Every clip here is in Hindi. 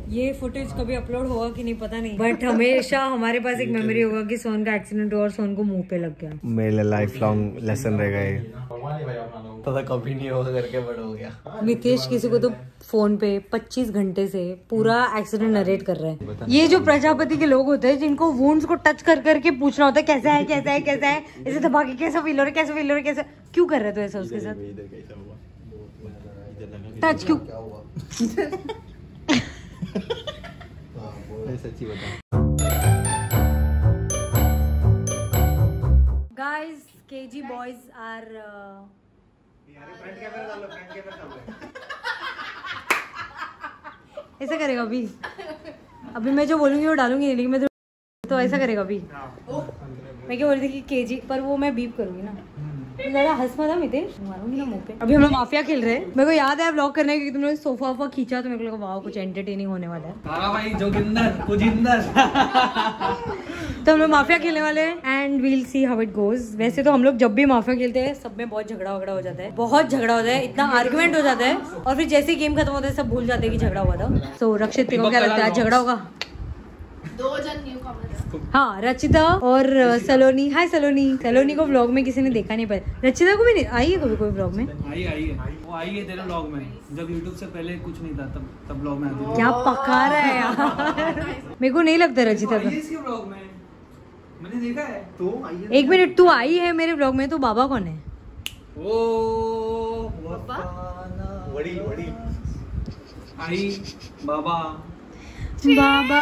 ये फुटेज कभी अपलोड होगा कि नहीं पता नहीं, बट हमेशा हमारे पास एक मेमोरी होगा कि सोन का एक्सीडेंट हुआ और सोन को मुंह पे लग गया। मेरे लिए लाइफ लॉन्ग लेसन रहेगा ये, तो कभी नहीं होगा करके बड़ा हो गया। मितेश किसी को तो फोन पे 25 घंटे से पूरा एक्सीडेंट नरेट कर रहे हैं। ये जो प्रजापति के लोग होते हैं जिनको वुंड्स को टच कर करके पूछना होता है कैसा है कैसा है कैसा है, ऐसे दबा के कैसा फील हो रहा है कैसा फील हो रहा है कैसा, क्यों कर रहे थे ऐसा उसके साथ? टच क्यों? सच्ची बता। Guys, KG boys are ऐसा करेगा अभी? अभी मैं जो बोलूंगी वो डालूंगी, लेकिन मैं तो ऐसा करेगा अभी। मैं क्या बोल रही थी कि केजी, पर वो मैं बीप करूंगी ना, तो जरा हंस मत मितेश, मारूंगी ना मुंह पे। अभी हम लोग माफिया खेल रहे हैं। मेरे को याद है व्लॉग करने की, तुमने सोफा वोफा खींचा तो मेरे को लगा वाह कुछ एंटरटेनिंग होने वाला है। भाई जोगिंदर कुजिंदर। तो हम लोग माफिया खेलने वाले हैं and we'll see how it goes. वैसे तो हम लोग जब भी माफिया खेलते हैं सब में बहुत झगड़ा वगड़ा हो जाता है, बहुत झगड़ा होता है, इतना आर्गुमेंट हो जाता है और फिर जैसे ही गेम खत्म होता है सब भूल जाते हैं कि झगड़ा हुआ था। सो रक्षित को क्या लगता है झगड़ा होगा? 2 जन न्यू कमर। हाँ, रचिता और सलोनी। हाय सलोनी। सलोनी को व्लॉग में किसी ने देखा नहीं, पर रचिता को भी नहीं आई है कभी कोई व्लॉग में? आई है वो आई है तेरे व्लॉग में, जब YouTube से पहले कुछ नहीं था तब व्लॉग में आती थी। क्या पका रहा है यार। मेरे को नहीं लगता रचिता का। इसके व्लॉग में मैंने देखा है। तो एक मिनट, तू आई है मेरे व्लॉग में तो बाबा कौन है? ओ वड़ी वड़ी आई बाबा बाबा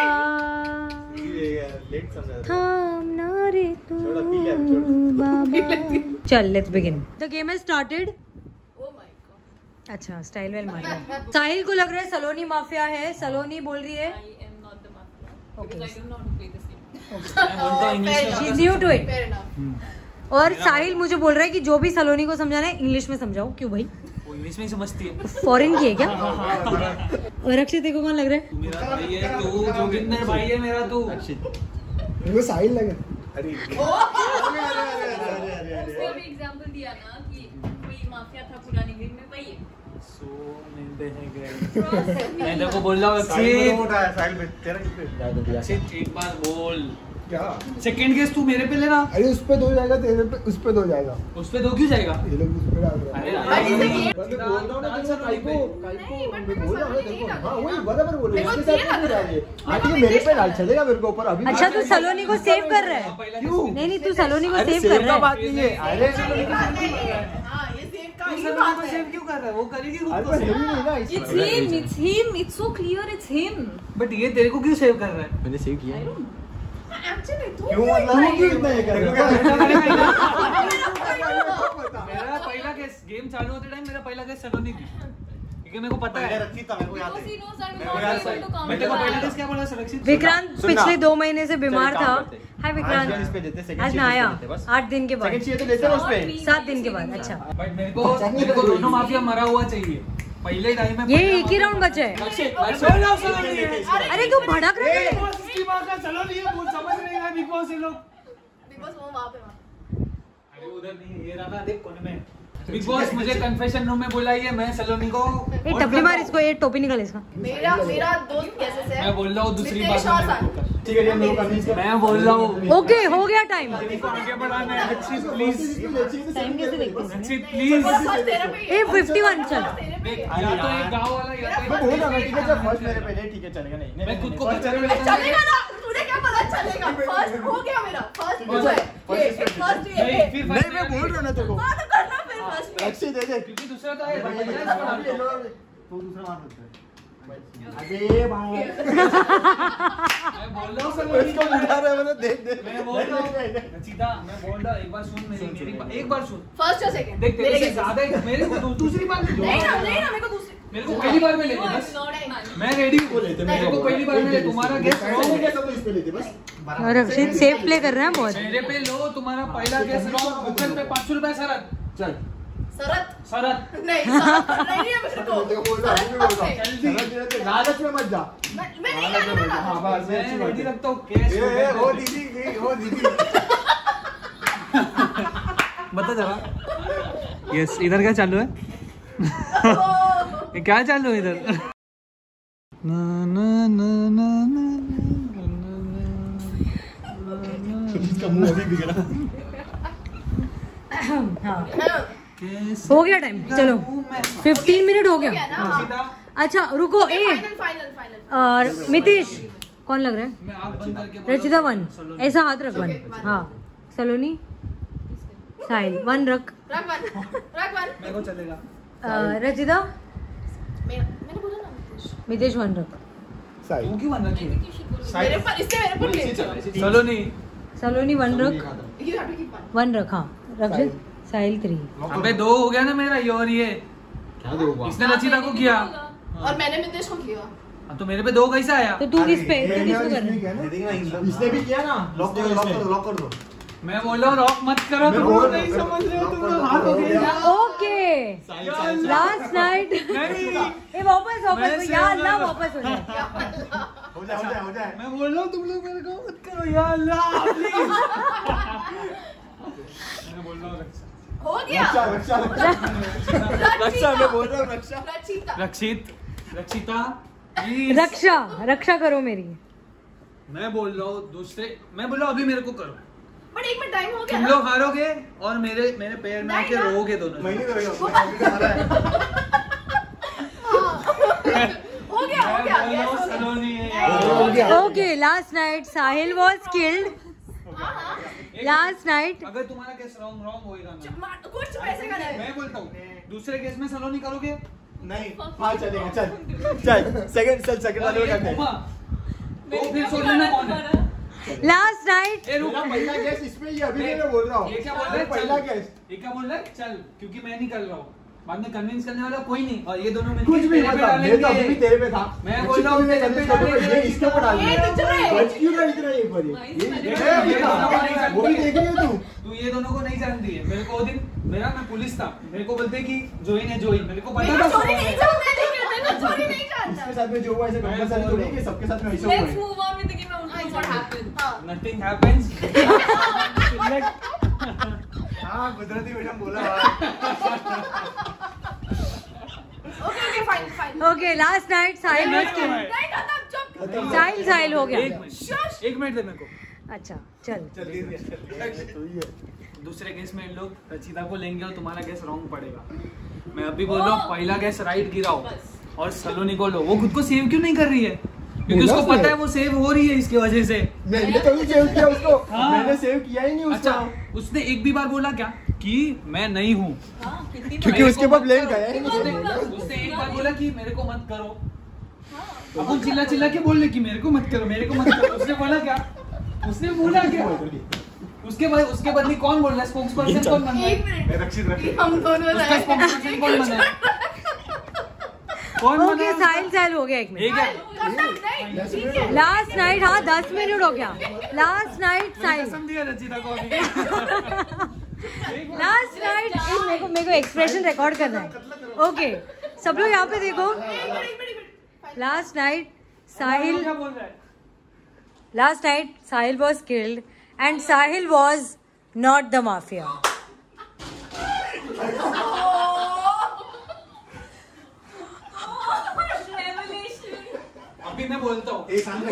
लेट समझा। थाम ना रे तू बाबा। चल let's begin. The game has started. Oh my God. अच्छा स्टाइल वेल मार रहा है। साहिल को लग रहा है सलोनी माफिया है। सलोनी बोल रही है I am not the mafia. Okay. Because I do not play this game. She is new to it. Fair enough. और साहिल मुझे बोल रहा है कि जो भी सलोनी को समझाना है इंग्लिश में समझाओ। क्यों भाई, वो इंग्लिश में ही समझती है। फॉरेन की है क्या? और अक्षय देखो कौन लग रहा है? तू मेरा भाई है, तू जोगिंदर भाई है मेरा, तू वो साहिल लगे। अरे उसने अभी एग्जांपल दिया ना कि कोई माफिया था पुरानी दिन में, वही है। सो मिलते हैं गए। मैं तेरे को बोल रहा हूँ अक्षित, एक बार बोल। क्या सेकंड गेस तू मेरे पे लेना। अरे उस पे 2 जाएगा, तेरे पे उस पे 2 जाएगा। उस पे 2 क्यों जाएगा? ये लोग उस पे डाल रहे हैं। अरे नहीं, बोल रहा हूं ना तेरे को काई को मैं बोल रहा हूं तेरे को। हां वही बराबर बोल रहे मेरे हैं। को इसके साथ क्यों डाल रही है? आंटी ये मेरे पे डाल चलेगा मेरे को ऊपर अभी। अच्छा तू सलोनी को सेव कर रहा है? क्यों? नहीं तू सलोनी को अरे सेव कर सेव का रहा है। बात नहीं है। अरे हाँ, ये सेव का ही बात है। सेव क्यों कर रहा है? वो करेगी खुद अरे को पर सेव। नहीं ना It's him. It's so clear. It's him. But ये तेरे को क्यों सेव कर रहा है? मैंने सेव किया है। Actually, तू क्यों मतलब क्यों इतना ये कर रहा मेरा पहला गेस गेम चालू होते टाइम मेरा पहला गेस सलोनी थी, क्योंकि मेरे को पता है। Because he knows that मेरे को we're याद not able to count मैं तेरे को the पहला time. गेस क्या बोला? सुरक्षित। विक्रांत सुनना। पिछले 2 महीने से बीमार चल, था। काम करते हैं। हाय आज विक्रांत। पे देते, second आज shift मैं आया पे देते, बस। 8 दिन के बाद। सेकंड चाहिए तो लेते हैं उस पे। 7 दिन के बाद। अच्छा बट मेरे को दोनों माफिया मरा हुआ चाहिए पहले टाइम में। ये एक ही राउंड बचा है। अरे तू भड़क रहा है। इसकी बात है, सलोनी है, बोल समझ नहीं रहा बिग बॉस ये लोग। Because वो वहाँ पे अरे उधर नहीं, ये रहा देख कोने में। बिग बॉस मुझे कन्फेशन रूम में बुलाइए, मैं सलोनी को ए टपली मार इसको, ये टोपी निकाल इसका। मेरा 2 केसेस है। मैं बोल रहा हूँ दूसरी मितेश बात और में। साहिल। ठीक है ये लोग करनी है। मैं बोल रहा हूँ ओके हो गया टाइम। आगे बढ़ाना है। अक्षित प्लीज, टाइम कैसे देखते हैं? अक्षित प्लीज। First तेरे पे ए 51 चल। तेरे पे देख, या तो एक गाँव वाला या तो मैं बोल रहा हूं ठीक है, जब फर्स्ट मेरे पे ले, ठीक है चलेगा। नहीं मैं खुद को first बचाने मेरे पे- चलेगा ना, तुझे क्या पता चलेगा? फर्स्ट हो गया मेरा। फर्स्ट जो है फर्स्ट ये नहीं, फिर नहीं मैं बोल रहा हूं ना तेरे को। बात करना फिर फर्स्ट में। रक्षी दे दे क्योंकि दूसरा तो है। तू दूसरा मार सकता है। अबे भाई मैं बोल रहा हूँ सलोनी इसको बुला रहा है मैंने, देख देख मैं बोल रहा हूँ रचिता, मैं बोल रहा हूँ एक बार सुन मेरी एक बार सुन। फर्स्ट और सेकंड देख तेरे से ज्यादा मेरे को दूसरी बार नहीं ना मेरे को दूसरी मेरे को पहली बार में लेते बस। मैं रेडी हूँ, मेरे को पहली बार में ले। तुम्हारा गेस इस पे लेते बस। और अक्षित सेफ प्ले कर रहा है बहुत। मेरे पे लो, तुम्हारा पहला गेस लो। गूगल पे 500 रुपए शरत। चल शरत शरत नहीं शरत नहीं है मेरे को। देखो बोल रहा हूं, मैं बोल रहा हूं। लालच में मत जा। मैं नहीं करने वाला। हां बस मैं अच्छी बात रेडी है। रखता हूँ केस। ए हो दीदी, हो दीदी। बता जरा। यस, इधर क्या चालू है? ये क्या चालू है इधर? इसका मुंह अभी बिगड़ा। हाँ हो गया टाइम, चलो 15 मिनट हो गया। हाँ। अच्छा रुको, और मितेश कौन लग रहा है? रचिता 1, ऐसा हाथ रख 1। हाँ सलोनी साहिल 1 रख। मेरे को चलेगा। रचिता मैंने बोला ना मितेश 1 रख। वो क्यों बन रखी है? मेरे पर ले सलोनी सलोनी 1 रख, You have to keep one. 1 रख। हाँ रक्षित साहिल 3। अबे 2 हो गया ना मेरा, ये और ये क्या दोगा? इसने रचिता को किया और मैंने मितेश को किया। हाँ, तो मेरे पे 2 कैसा आया? तो तू किस पे, तू किसको कर रहा है? इसने भी किया ना। लॉक कर दो। मैं बोल रहा हूँ रॉक मत करो, तुम लोग नहीं समझ रहे हो, तुम लोग हाथ हो गए। Okay last night. ए वापस वापस या अल्लाह वापस हो जाए। हो जाए। मैं बोल रहा हूँ तुम लोग मेरे को मत करो या अल्लाह प्लीज। मैं बोल रहा हूँ हो गया। रक्षा मैं बोल रहा हूँ रक्षा। रक्षिता रक्षा करो मेरी। मैं बोल रहा हूँ मैं बोल रहा हूँ अभी मेरे को करो। बट 1 मिनट टाइम हो गया। तुम लोग हारोगे और मेरे पैर में आके रोओगे दोनों। मैं नहीं करूँगा। हो गया। सलोनी है। Okay last night Sahil was killed. Last night अगर तुम्हारा केस रॉन्ग होएगा ना, कुछ पैसे का नहीं। मैं बोलता हूँ दूसरे केस में सलोनी करोगे? नहीं हाँ चलेगा। चल सेकंड वाले में करते हैं। तो फिर सोच लेना कौन है। लास्ट नाइट मेरा पहला गैस इसमें ही अभी मैं बोल रहा हूँ। ये क्या बोल रहा है? पहला गैस ये क्या बोल रहा है? चल क्योंकि मैं नहीं कर रहा हूँ, बाद में कन्विंस करने वाला कोई नहीं, और ये दोनों कुछ भी मतलब मैं तो अभी भी तेरे पे था। मैं बोल रहा हूँ तेरे पे डालेंगे, इसके ऊपर डालेंगे। बच क्यों रहा इतना एक बार ये वो भी देख रही है तू ये दोनों को नहीं जानती है। मेरे को वो दिन मैं पुलिस था, मेरे को बोलते कि जोइन मेरे को पता था। चोरी नहीं जानते, लेकिन चोरी नहीं जानता। इसके साथ में जो हुआ ऐसे कंपल्सरी थोड़ी है कि सबके साथ में ऐसा हुआ Let's है। move on with the game. What happened? Nothing happens. हाँ गुजराती मैडम बोला। Okay fine. Okay last night Sahil was killed. नहीं खत्म, चुप। साहिल हो गया। एक मिनट दे मेरे को। अच्छा चल दूसरे केस में इन लोग रचिता को लेंगे और तुम्हारा गैस रॉन्ग पड़ेगा। मैं अभी बोल रहा हूँ पहला गैस राइट गिराओ और सलोनी को लो। वो खुद को सेव क्यों नहीं कर रही है? क्योंकि उसको पता है वो सेव हो रही है इसकी वजह से। मैंने तो नहीं सेव किया उसको। हाँ। मैंने सेव किया ही नहीं उसको। अच्छा उसने एक भी बार बोला क्या कि मैं नहीं हूँ? क्योंकि उसके पास ब्लेम गया है। उसने एक बार बोला कि मेरे को मत करो। अब हम चिल्ला के बोल रहे कि मेरे को मत करो। उसने बोला क्या? उसने बोला क्या? उसके बदले कौन बोल रहा है? स्पोक्स पर्सन कौन बन रहा है? रक्षित हम दोनों उसका स्पोक्स पर्सन कौन बना है? कौन बना ओके है? साहिल हो गया। एक मिनट एक है। Last night. हाँ 10 मिनट हो गया। Last night Sahil. कसम दिया रचिता को अभी। लास्ट नाइट मेरे को एक्सप्रेशन रिकॉर्ड करना है। ओके सब लोग यहाँ पे देखो। लास्ट नाइट साहिल क्या बोल रहा है? Last night, Sahil was killed, and Sahil was not the mafia. अभी मैं बोलता हूँ।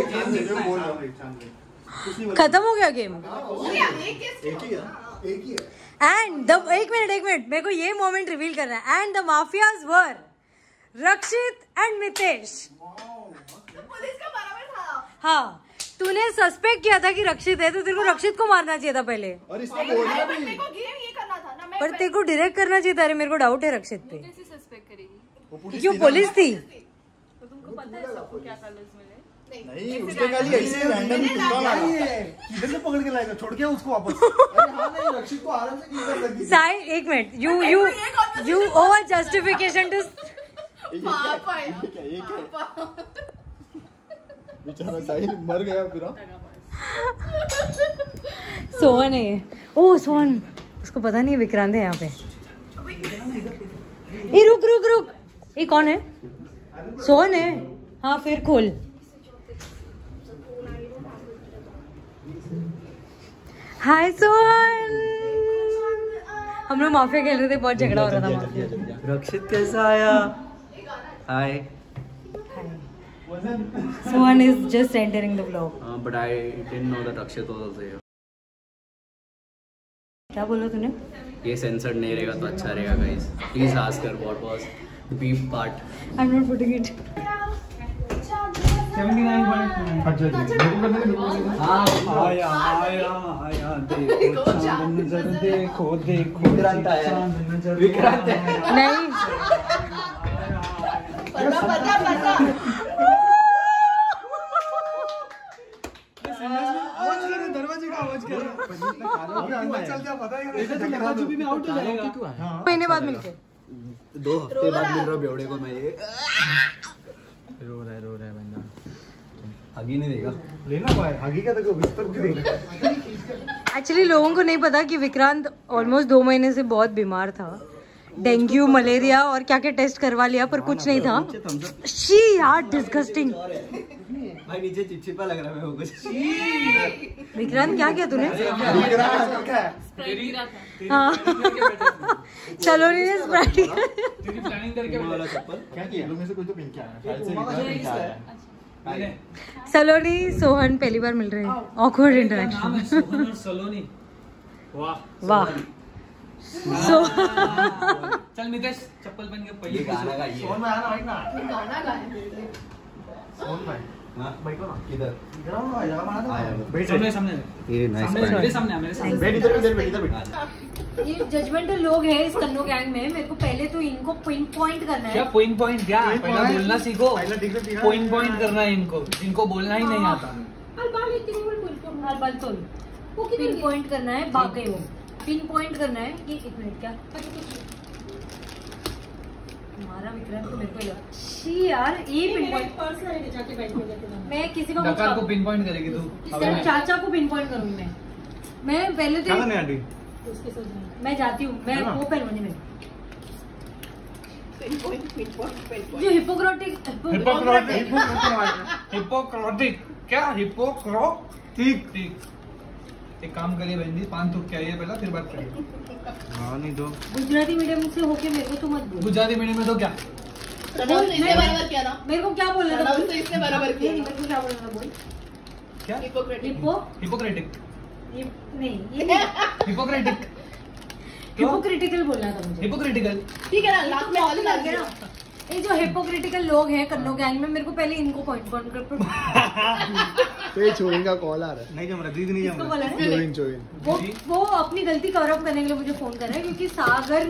खत्म हो गया गेम। एक ही है। एंड एक मिनट मेरे को ये मोमेंट रिवील करना है। And the mafias were Rakshit and Mitesh. Police का बराबर था। हाँ तूने सस्पेक्ट किया था कि रक्षित है, तो तेरे को रक्षित को मारना चाहिए था पहले। और इसने बोला भी। मेरे को गेम ये करना था ना। मैं पर तेरे को डायरेक्ट करना चाहिए था। अरे मेरे को डाउट है रक्षित पे। कैसे सस्पेक्ट करेगी? क्यों पुलिस थी? तो तुमको पता है सबको क्या कलर्स मिले? नहीं उसके खाली ऐसे रैंडम तुक्का लगा है। किधर से पकड़ के लाएगा? छोड़ के उसको वापस। अरे हाँ नहीं रक्षित को आराम से किधर लग गई। साहिल एक minute you owe a justification to पापा बेचारा साहिल मर गया पूरा। सोहन है ये। ओ सोहन उसको पता नहीं है विक्रांत है यहाँ पे। ए रुक ये कौन है? सोहन है। हाँ फिर खोल। हाय सोहन। हम लोग माफिया खेल रहे थे, बहुत झगड़ा हो रहा था माफिया। रक्षित कैसा आया? हाय Sohan is just entering the vlog. But I didn't know that Akshit was also here. क्या बोला तूने? ये सेंसर्ड नहीं रहेगा तो अच्छा रहेगा guys. Please ask her what was the beef part. I'm not putting it. 79.9. आया देखो चांद नजर देखो विक्रांत आया. विक्रांत है. नहीं. पता दरवाजे का आवाज कर महीने बाद मिलके 2 हफ्ते बाद मिल रहा बेवड़े को मैं. ये रो रहा है बंदा. हगी नहीं देगा. लेना भाई हगी का तो बिस्तर भी देगा. एक्चुअली लोगों को नहीं पता कि विक्रांत ऑलमोस्ट 2 महीने से बहुत बीमार था. डेंगू, मलेरिया और क्या क्या टेस्ट करवा लिया पर कुछ नहीं था. शी यार डिस्गस्टिंग. भाई नीचे चिपचिपा लग रहा है मेरे को कुछ. विक्रांत क्या किया तूने? तेरी हाँ. चलो नहीं स्प्राइट. तेरी प्लानिंग करके वाला चप्पल क्या किया में से कोई तो पिन क्या है शायद से पिन क्या है. सलोनी सोहन पहली बार मिल रहे हैं. ऑकवर्ड नाम है इंटरेक्शन. सोहन और सलोनी. वाह वाह. चल मितेश चप्पल पहन के पहले ये गाना का ये. फोन में आना भाई ना. गाना गाए फोन में हाँ बैठो ना. किधर इधर आओ ना जगह बना दो. आया. बैठ सामने सामने ये नाइस. मेरे सामने आ, मेरे सामने. बैठ इधर बैठ. ये जजमेंटल लोग हैं इस कन्नो गैंग में. मेरे को पहले तो इनको पिन पॉइंट करना क्या है. पॉइंट क्या पहला बोलना सीखो. पहला ठीक से पॉइंट करना है इनको जिनको बोलना ही नहीं आता. पिन पॉइंट करना है. भाग गए वो. पिन पॉइंट करना है कि 1 मिनट क्या हमारा विक्रांत को मेरे को लगा शी यार ये पिन पॉइंट मैं किसी को डकार को पिन पॉइंट करेगी तू. सिर्फ चाचा को पिन पॉइंट करूंगी मैं पहले क्या तो करने आंटी. मैं जाती हूँ. मैं वो पहलवानी में पिन पॉइंट जो हिपोक्रेटिक क्या हिपोक्रेटिक. एक काम करिए बहन जी 5 थूक के आइए पहला फिर बात करिए. हां नहीं दो. गुजराती मीडियम से होके मेरे को तो मत बोल. गुजराती मीडियम में तो क्या प्रणव ने इससे बराबर किया ना. मेरे को क्या बोलना था? प्रणव से इससे बराबर किया. मेरे को क्या बोलना था बोल. क्या हिपोक्रेटिक. हिपोक्रेटिक नहीं ये हिपोक्रेटिक हिपोक्रिटिकल बोलना था मुझे. हिपोक्रिटिकल. ठीक है ना लास्ट में ऑल लग गया ना. ये जो हिपोक्रिटिकल लोग हैं कन्नो गैंग में मेरे को पहले इनको पॉइंट कर ते चोइन का कॉल आ रहा है. नहीं जम रहा. दीदी नहीं जम किसको बोला रहा. है? चोइन वो अपनी गलती कवर अप करने के लिए मुझे फोन कर रहा है क्योंकि सागर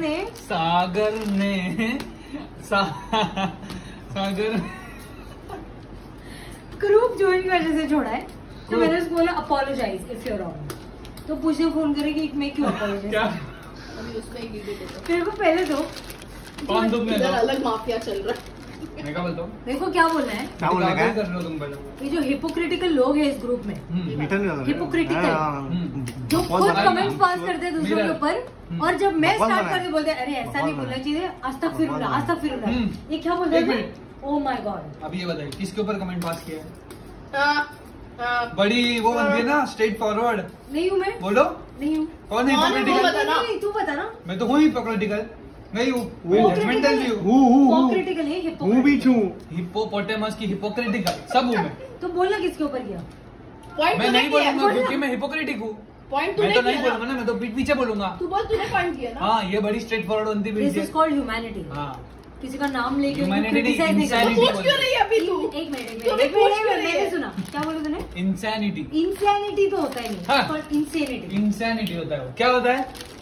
ग्रुप ज्वाइन की वजह से छोड़ा है. तो मैंने उसको बोला apologise if you are wrong. तो पूछने फोन करेगी मैं क्यों अपोलोजाइज. क्या अभी उसमें एक वीडियो देखो. मेरे को पहले दो. कौन तुम में इधर अलग माफिया चल रहा है. मैं क्या बोलता हूँ. मेरे को क्या बोलना है? क्या बोलने का है? कर रहे हो तुम पहले. ये जो हिपोक्रिटिकल लोग हैं इस ग्रुप में मीठा नहीं लगा. Hypocritical. जो बहुत खुद बड़ा कमेंट्स पास करते हैं दूसरों के ऊपर और जब मैं बहुत स्टार्ट बड़ा करके बोलते हैं अरे ऐसा नहीं बोलना चाहिए आज तक फिर ये क्या बोल एक रहे मिनट. थे? Oh my God. अभी ये बताइए किसके ऊपर कमेंट पास किया है. बड़ी बड़ी वो बनती है ना स्ट्रेट फॉरवर्ड. नहीं हूँ मैं. बोलो नहीं हूँ. कौन है कौन है? हिपोक्रेटिकल. नहीं तू बता ना. मैं तो हूँ हिपोक्रेटिकल. नहीं हूँ. जजमेंटल भी हूँ. हिपोक्रिटिकल है. हूँ भी छू. हिपोपोटेमस की हिपोक्रेटिकल सब हूँ मैं. तो बोलना किसके ऊपर किया. पॉइंट मैं नहीं बोलूंगा क्योंकि मैं हिपोक्रेटिक हूँ. पॉइंट मैं तूने तो नहीं किया बोलूंगा ना. मैं तो पीठ पीछे बोलूंगा. तू बोल तूने पॉइंट किया ना. हाँ ये बड़ी स्ट्रेट फॉरवर्ड बनती दिस इज है. Called humanity. हाँ किसी का नाम लेके Humanity नहीं, क्रिटिसाइज नहीं करना. insanity. पूछ क्यों रही है अभी तू. एक मिनट तू भी पूछ क्यों रही मैंने है. सुना क्या बोले तूने. इंसैनिटी. इंसैनिटी तो होता ही नहीं. हाँ. इंसेनिटी. इंसैनिटी होता है वो. क्या होता है.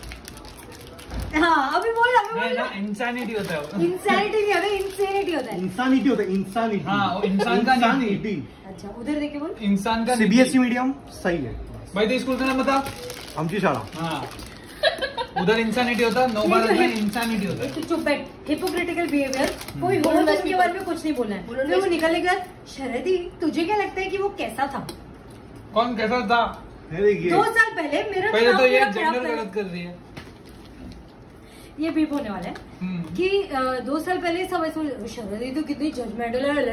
हाँ अभी बोल नहीं ना इंसैनिटी होता है वो. इंसैनिटी नहीं होता इंसेनिटी होता है. इंसानिटी होता है. इंसानिटी. हाँ वो इंसान का नहीं. इंसानिटी. अच्छा उधर देखे बोल. इंसान का सीबीएसई मीडियम सही है. भाई तो स्कूल का नाम बता. आमची शाळा. हाँ उधर इंसानिटी होता है. नौ भारत में इंसानिटी होता है. एक तो चुप बैठ. हिपोक्रिटिकल बिहेवियर कोई हो तो उसके बारे में कुछ नहीं बोलना है. फिर वो निकलने के बाद शरदी तुझे क्या लगता है कि वो कैसा था. कौन कैसा था. 2 साल पहले मेरा पहले तो ये नाम पूरा जेंडर खराब गलत कर रही है. ये बीप होने वाला है कि 2 साल पहले सब ऐसे शरदी तो कितनी जजमेंटल नहीं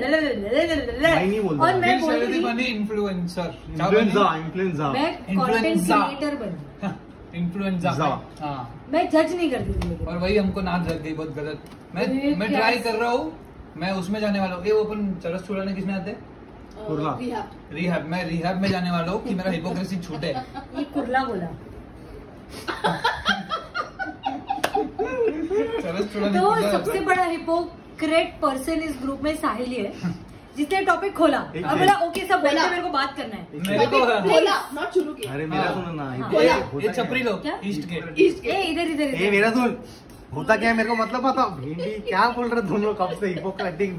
बोल रहा. और मैं फिर बोल शरदी रही बनी इन्फ्लुएंसर. इन्फ्लुएंजा. मैं कंटेंट क्रिएटर बनी. इन्फ्लुएंजा. हाँ मैं जज नहीं करती थी लेकिन और वही हमको नाच लग गई बहुत गलत. मैं क्या? ट्राई कर रहा हूँ मैं उसमें जाने वाला हूँ। ये ओपन चरस छुड़ाने किसमें आते हैं? कुर्ला। रिहैब। मैं रिहैब में जाने वाला हूँ कि मेरा हिपोक्रेसी छूटे। ये कुर्ला बोला। चरस छुड़ाने तो कुर्ला सबसे बड़ा हिपोक्रेट पर्सन इस ग्रुप में साहिल ही है, जिसने टॉपिक खोला और बोला ओके सब बोला, मेरे को बात करना है। मेरे को बोला नॉट शुरू किया। अरे मेरा सुनो ना, ये छपरी लोग क्या? ईस्ट के। ए इधर इधर ये मेरा सुन, होता क्या है मेरे को मतलब पता। भिंडी क्या बोल रहे तुम लोग कब से? हिपोक्रेटिक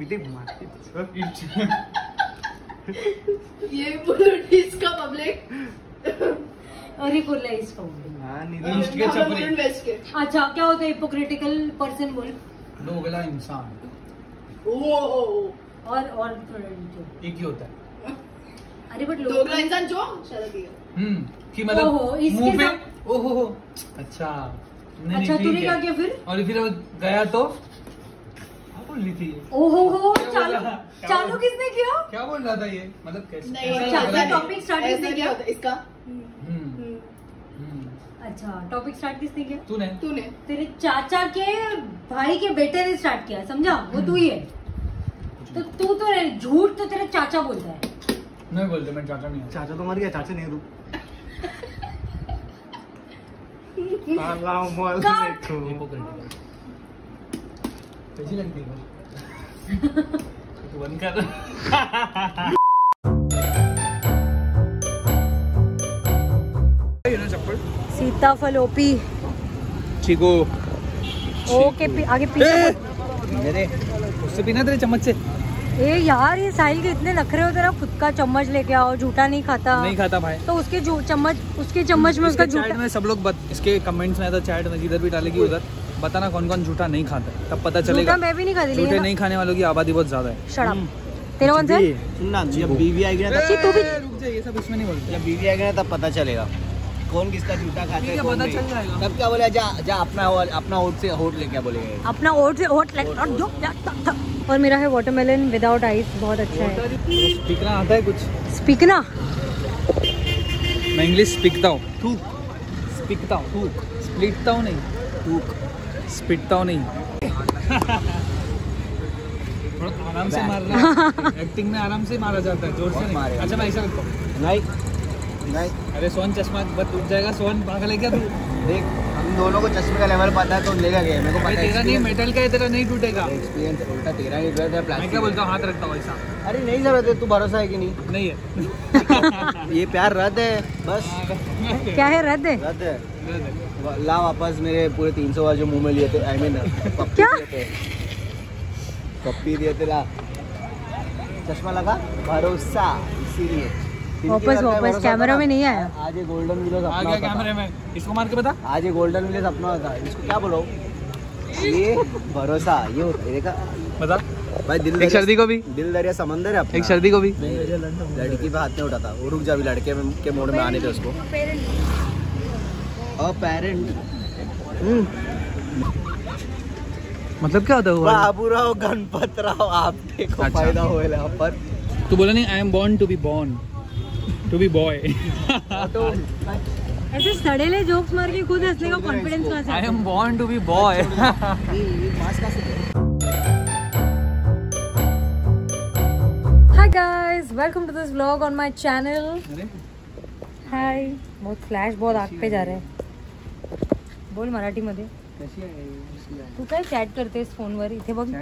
ये बोलो इसका पब्लिक और ये कुर्ला इसको। ईस्ट के छपरी। वेस्ट के। अच्छा क्या होता है हिपोक्रेटिकल पर्सन? बोल। दोगला इंसान ओ और थोड़ा detail। एक ही होता है। अरे बट दोगला इंसान जो शायद किया। कि ओहो, मतलब इसके मुंह पे साथ- ओहो अच्छा नहीं, अच्छा ठीक तूने है। क्या किया फिर? और फिर वो गया तो क्या बोल रही थी ये? ओहो क्या चालू बोला? क्या चालू बोला? किसने किया? क्या बोल रहा था ये? मतलब कैसे नहीं, ऐसा नहीं, लग रहा है टॉपिक कि- स्टार्ट ऐसा किसने क्या किया? होता है इसका? हम्म, हम्म। अच्छा टॉपिक स्टार्ट किसने किया? तूने तेरे चाचा के भाई के बेटे ने स्टार्ट किया, समझा? वो तू ही है। तो तू तो झूठ तो तेरा चाचा बोलता है। नहीं बोलते, मैं चाचा नहीं हूँ। चाचा तो मर गया, चाचा नेहरू। Hypocritical। कैसी लगती है? तू बंद कर। ये ना चप्पल। सीताफल ओपी चीकू। ओके आगे पीछे। मेरे उससे पीना तेरे चम्मच से। ए यार ये साहिल के इतने नखरे हो, तेरा खुद का चम्मच लेके आओ, झूठा नहीं खाता। नहीं खाता भाई। तो उसके चम्मच उसके चम्मच में उसका चैट झूठा। में सब लोग इसके कमेंट्स में आता, चैट में जिधर भी डालेगी उधर बताना कौन कौन झूठा नहीं खाता, तब पता चलेगा। झूठा मैं भी नहीं खाती, झूठे लेकिन नहीं खाने वालों की आबादी बहुत ज्यादा है। शराब तेरा कौन सा है? सुनना, जब बीवी आएगी ना अच्छी तू भी रुक जा, ये सब इसमें नहीं बोलते। जब बीवी आएगी ना तब पता चलेगा कौन किसका जूता खाता ठीक है, है, कौन पता नहीं। चल जाएगा। तब क्या बोले, जा अपना होठ से होठ ले, क्या बोलेंगे? अपना ओट से ओट और मेरा है वाटरमेलन विदाउट आइस, बहुत अच्छा है। स्पीकना आता है कुछ? स्पीकना मैं इंग्लिश स्पीकता हूँ। स्पीकता हूँ, स्प्लिटता हूँ नहीं, स्पिटता हूँ नहीं। थोड़ा आराम से मारना। एक्टिंग में आराम से मारा जाता है, जोर से नहीं। मारेगा। अच्छा मैं ऐसा करता हूँ। नहीं अरे सोन चश्मा बस टूट जाएगा। सोन पागल है क्या तू? देख, हम दोनों को चश्मे का लेवल पता है तो लेगा गया। मेरे को भाई पता है, तेरा नहीं, मेटल का है, तेरा नहीं टूटेगा। एक्सपीरियंस उल्टा तेरा ही गलत है, मैं प्लास्टिक। क्या बोलता हूँ, हाथ रखता हूँ ऐसा। अरे नहीं जरूरत है, तू भरोसा है कि नहीं? नहीं है। ये प्यार रद्द है बस, क्या है? रद्द है रद्द है। ला वापस मेरे पूरे 300 बार जो मुंह में लिए थे, आई मीन क्या? पप्पी दिए थे, ला चश्मा लगा, भरोसा, इसीलिए वापस कैमरा में नहीं आया। आज ये गोल्डन विलेज आ अपना गया होता था। कैमरे में, इसको मार के बता। आज ये गोल्डन विलेज अपना होता है, इसको क्या बोलो? ये भरोसा, ये होता है, देखा बता। भाई? दिल एक सर्दी को भी, दिल दरिया समंदर है अपना। एक सर्दी को भी। लड़की पे हाथ नहीं उठाता, वो रुक जा, अभी लड़के के मोड में आने थे उसको। पेरेंट मतलब क्या होता है? बाबूराव गणपतराव आपटे को अच्छा। फायदा होएला पर तू बोला नहीं, I am born to be boy. ऐसे सड़ेले जोक्स मार के खुद हंसने का कॉन्फिडेंस कहाँ से आई आता am born to be boy. Hi guys, welcome to this vlog on my channel. Hi. बहुत फ्लॅश बहुत आग पे जा रहे हैं. बोल मराठी मध्ये. तू काय चॅट करतेस फोनवर? इथे बघ.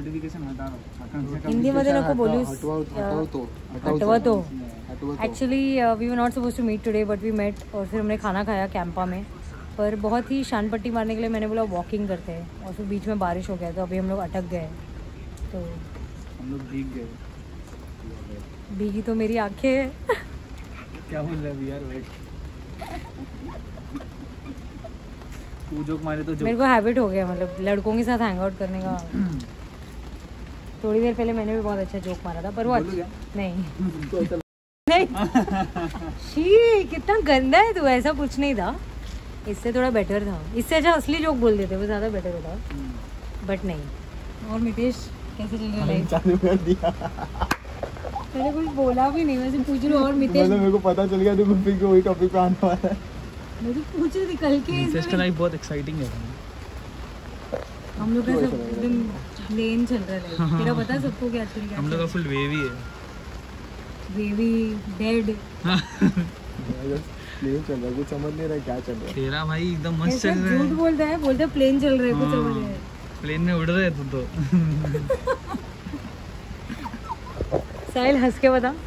हिंदी मध्ये नको बोलूस. हटवतो. Actually we were not suppose to meet today but we met और फिर हमने खाना खाया कैंपा में. पर बहुत ही शान पट्टी मारने के लिए मैंने बोला वॉकिंग करते हैं और फिर बीच में बारिश हो गया तो अभी हम लोग अटक गए. तो हम लोग भीग गए. भीगी तो मेरी आंखें हैं. क्या बोल रहा है यार? वेट, तू जोक मारे तो मेरे जोक. को हैबिट हो गया, मतलब लड़कों के साथ हैंग आउट करने का. थोड़ी देर पहले मैंने भी बहुत अच्छा जोक मारा था पर वो अच्छा नहीं. नहीं. शी कितना गंदा है तू. ऐसा कुछ नहीं था, इससे थोड़ा बेटर था. इससे अच्छा असली जोक बोल देते, वो ज़्यादा बेटर होता. बट नहीं. और मितेश कैसे चल रहा है? मैंने कुछ बोला भी नहीं, वैसे पूछ रही हूँ. और मितेश मेरे को पता चल गया तो फिर वही टॉपिक पे आने वाला है. मैं तो पूछ रही थी कल के फेस्ट लाइफ बहुत एक्साइटिंग है. हम लोग ऐसे एकदम प्लेन चल रहा है तेरा पता है सबको क्या चल रहा है? हम लोग का फुल वेवी है। बेबी डेड प्लेन चल रहा है, कुछ समझ नहीं रहा क्या चल रहा है। तेरा भाई एकदम मस्त ऐसा चल रहा झूठ है। बोलता है, बोलता है प्लेन चल रहा है कुछ समझ नहीं प्लेन में उड़ रहे तू तो। साहिल हंस के बता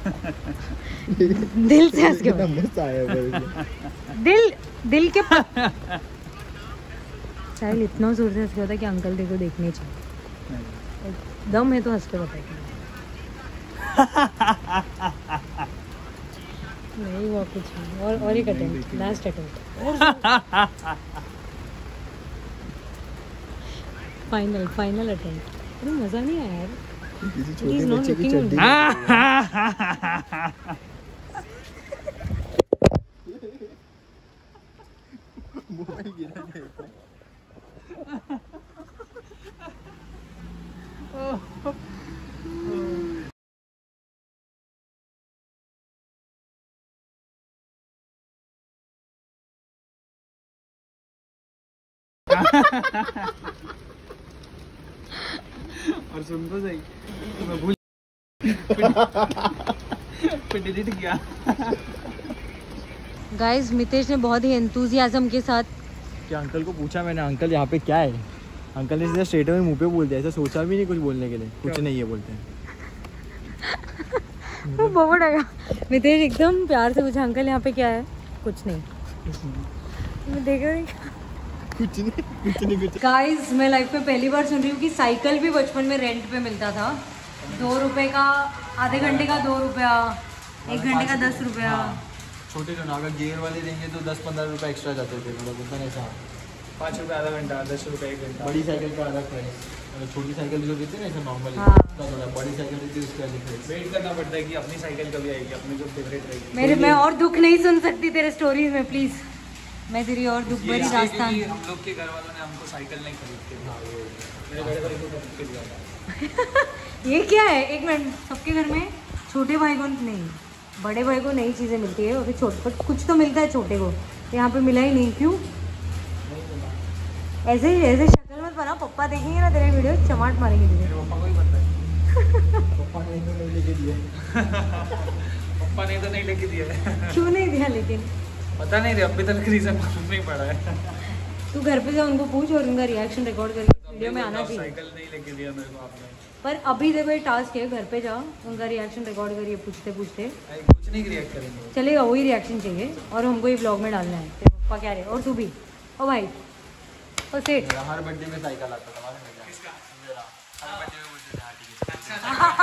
दिल से हंस के बता मस्त आया है दिल के साहिल इतना जोर से हंस के बता कि अंकल देखो देखने चाहिए। दम है तो हंस के बता नहीं वो कुछ नहीं। और एक attempt last attempt final attempt. अरे मजा नहीं आया यार। किसी He छोटे is not बच्चे की looking चड्डी मोबाइल गिरा नहीं। और सुन तो सही, मैं भूल फिर डिलीट किया। गाइस मितेश ने बहुत ही एंथुसियाज्म के साथ क्या अंकल को पूछा मैंने, अंकल यहाँ पे क्या है? अंकल ने सीधा स्ट्रेट में मुंह पे बोल दिया, ऐसा सोचा भी नहीं कुछ बोलने के लिए। कुछ नहीं है बोलते हैं। वो बहुत आया। मितेश एकदम प्यार से पूछा अंकल यहाँ पे क्या है? कुछ नहीं। मैं देख रही कुछ गाइस मैं लाइफ में पहली बार सुन रही हूँ कि साइकिल भी बचपन में रेंट पे मिलता था। 2 रुपए का, आधे घंटे का 2 रुपया, 1 घंटे का 10 रुपया। छोटे जो ना अगर गियर वाले देंगे तो 10-15 रुपए एक्स्ट्रा जाते थे, मतलब उतना ऐसा। 5 रुपये आधा घंटा, 10 रुपये 1 घंटा। बड़ी साइकिल का अलग प्राइस, छोटी साइकिल जो देते हैं ना ऐसा नॉर्मल, हाँ। थोड़ा बड़ी साइकिल देती है उसके अलग प्राइस। वेट करना पड़ता है कि अपनी साइकिल कभी आएगी, अपनी जो फेवरेट रहेगी। मेरे मैं और दुख नहीं सुन सकती तेरे स्टोरीज में प्लीज। मैं तेरी और दुख भरी दास्तान। क्योंकि हम लोग के घर वालों ने हमको साइकिल नहीं खरीद के, मेरे बड़े भाई को खरीद के दिया था। ये क्या है? एक मिनट, सबके घर में छोटे भाई को नहीं, बड़े भाई को नई चीज़ें मिलती है और फिर छोटे पर कुछ तो मिलता है छोटे को, यहाँ पे मिला ही नहीं। क्यों ऐसे शक्ल मत बना, पप्पा देखेंगे ना तेरे वीडियो चमाट मारेंगे तुझे। मेरे पापा को ही पता है। पापा ने तो नहीं लेके दिए। पापा ने तो नहीं लेके दिया है। क्यों नहीं दिया? लेकिन पता नहीं रे, अभी तक रीजन मालूम नहीं पड़ा है। तू घर पे जा उनको पूछ और उनका रिएक्शन रिकॉर्ड करके वीडियो में आना चाहिए। साइकिल नहीं लेके दिया मेरे को आपने। पर अभी देखो ये टास्क है, घर पे जाओ उनका रिएक्शन रिकॉर्ड करिए पूछते पूछते। अरे कुछ नहीं रिएक्ट करेंगे। चलेगा, वही रिएक्शन चाहिए और हमको ये ब्लॉग में डालना है। तेरे पप्पा क्या रहे और तू भी। ओ भाई ओ सेठ मेरा हर बर्थडे में साइकिल आता था, मालूम है क्या? किसका? मेरा हर बर्थडे में मुझे हाँ ठीक है।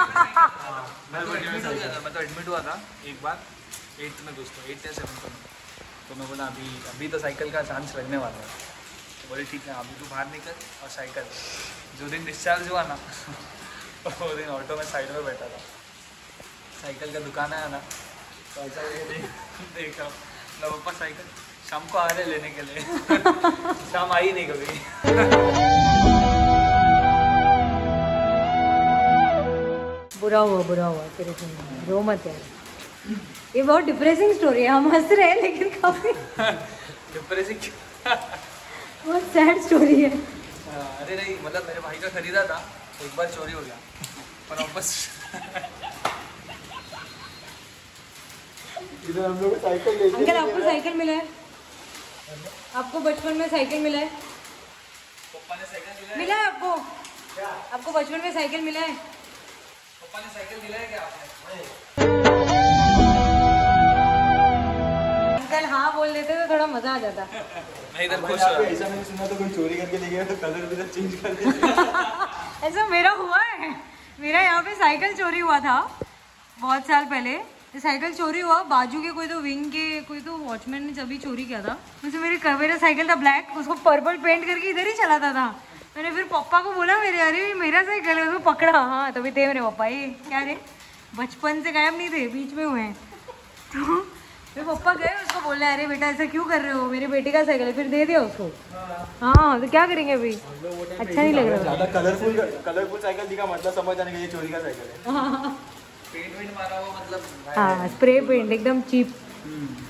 मैं तो एडमिट हुआ था एक बार 8th में दोस्तों, 8th या 7th में। तो मैं बोला अभी तो साइकिल का चांस लगने वाला है। तो बोले ठीक है अभी तू बाहर निकल और साइकिल। जो दिन डिस्चार्ज हुआ ना वो दिन ऑटो में साइड में बैठा था, साइकिल का दुकान आया ना, तो ऐसा देख रहा हूँ पापा साइकिल शाम को आ रहे लेने के लिए। शाम आई नहीं कभी। बुरा हुआ तेरे से, रो मत यार। ये बहुत डिप्रेसिंग स्टोरी है, हम हंस रहे हैं लेकिन काफी डिप्रेसिंग। बहुत सैड स्टोरी है। अरे नहीं मतलब मेरे भाई का खरीदा था, एक बार चोरी हो गया पर वापस। इधर हम लोग साइकिल लेके अंकल आपको साइकिल मिला है? आपको बचपन में साइकिल मिला है? पापा ने साइकिल मिला है आपको? आपको बचपन में साइकिल मिला है? पापा ने साइकिल दिलाया क्या आपने? अंकल हाँ बोल देते तो थोड़ा मजा आ जाता। मैं इधर खुश यहाँ पे ऐसा मैंने सुना तो कोई चोरी करके ले गया तो कलर भी चेंज कर दिया। ऐसा मेरा हुआ है। मेरा यहाँ पे साइकिल चोरी हुआ था बहुत साल पहले। साइकिल चोरी हुआ, बाजू के कोई तो विंग के कोई तो वॉचमैन ने जब भी चोरी किया था। मुझे मेरा साइकिल था ब्लैक, उसको पर्पल पेंट करके इधर ही चलाता था। मैंने फिर पापा को बोला मेरे, अरे मेरा साइकिल है, उसको पकड़ा। हाँ तभी थे मेरे पापा, ये क्या रे बचपन से गायब नहीं थे, बीच में हुए हैं। तो मेरे पापा गए उसको बोले, अरे बेटा ऐसा क्यों कर रहे हो, मेरे बेटे का साइकिल है। फिर दे दिया उसको। हाँ तो क्या करेंगे अभी, अच्छा नहीं लग रहा। ज्यादा कलरफुल साइकिल दिखा मतलब समझ आने का ये चोरी का साइकिल है। पेंट मारा हुआ मतलब। हाँ स्प्रे पेंट एकदम चीप।